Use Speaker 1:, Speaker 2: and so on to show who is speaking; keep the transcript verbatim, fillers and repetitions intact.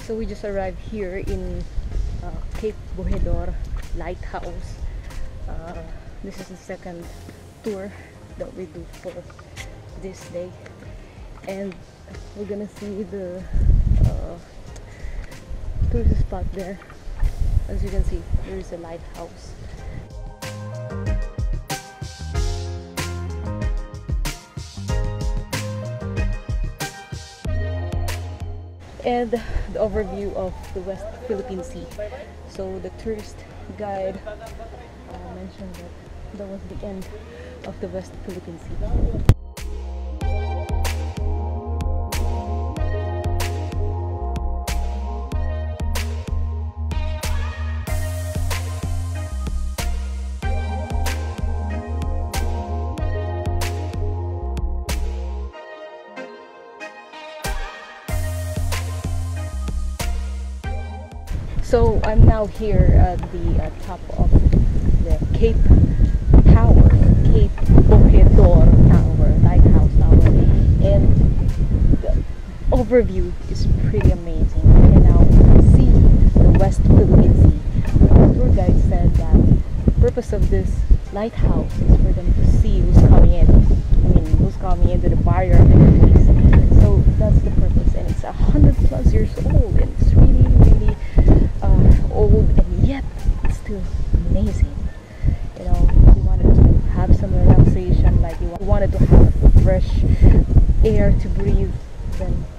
Speaker 1: So we just arrived here in uh, Cape Bojeador lighthouse. Uh, this is the second tour that we do for this day, and we're gonna see the uh, tourist spot there. As you can see, there is a lighthouse. And the overview of the West Philippine Sea. So the tourist guide uh, mentioned that that was the end of the West Philippine Sea. So I'm now here at the uh, top of the Cape Tower, Cape Bojeador Tower, lighthouse tower, and the overview is pretty amazing. You can now see the West Philippine Sea. The tour guide said that the purpose of this lighthouse is for them to see who's coming in. I mean, who's coming into the barrier of entries. So that's the purpose, and it's a hundred plus years old, and it's really, really uh, old, and yet it's still amazing. You know, if you wanted to have some relaxation, like you wanted to have fresh air to breathe, then